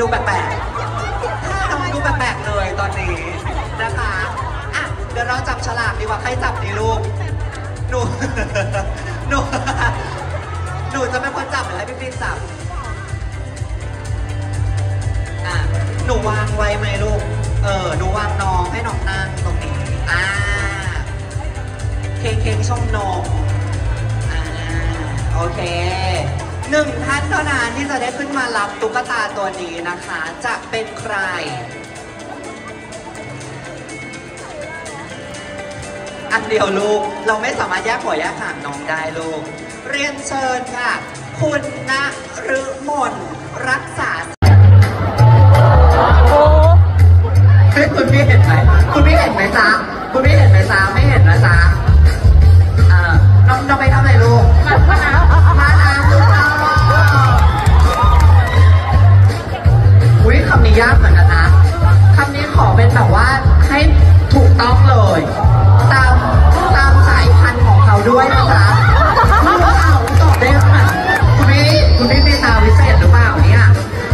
ดูแปลกๆน้องดูแปลกๆเลยตอนนี้นะคะอ่ะเดี๋ยวเราจับฉลากดีกว่าใครจับดีลูกหนู หนู หนูจะเป็นคนจับหรือให้พี่ปีนจับอ่ะหนูวางไว้ไหมลูกหนูวางน้องให้น้องนั่งตรงนี้เค้กช่องนมโอเค1 ท่านเท่านั้นที่จะได้ขึ้นมารับตุ๊กตาตัวนี้นะคะจะเป็นใครอันเดียวลูกเราไม่สามารถแยกหัวแยกหางน้องได้ลูกเรียนเชิญค่ะคุณณฤมลรักษาคุณพี่เห็นไหมคุณพี่เห็นไหมจ๊ะคุณพี่เห็นไหมจ๊ะไม่เห็นนะจ๊ะน้องไปทำอะไรลูกมาน้ำลูกอุ้ยคำนี้ยากเหมือนกันนะคำนี้ขอเป็นแบบว่าให้ถูกต้องเลยตามสายพันธุ์ของเขาด้วยนะจ๊ะคุณเอาตอบได้ไหมคุณพี่มีตาวิเศษหรือเปล่าเนี่ย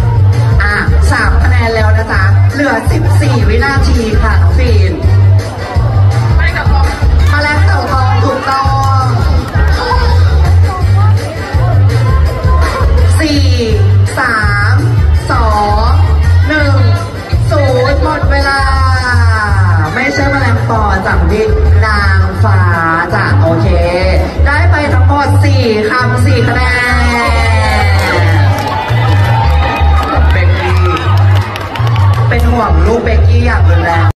3 คะแนนแล้วนะจ๊ะเหลือ14 วินาทีค่ะน้องฟีนไปกับพ่อมาแล้วเต่าทองถูกต้อง4 3 2 1 0หมดเวลาไม่ใช่แมลงปอจังดินางฟ้าจ้ะโอเคได้ไปทั้งหมด4 คำ 4 คะแนนเป็นห่วงลูกเบกกี้อย่างรุนแรง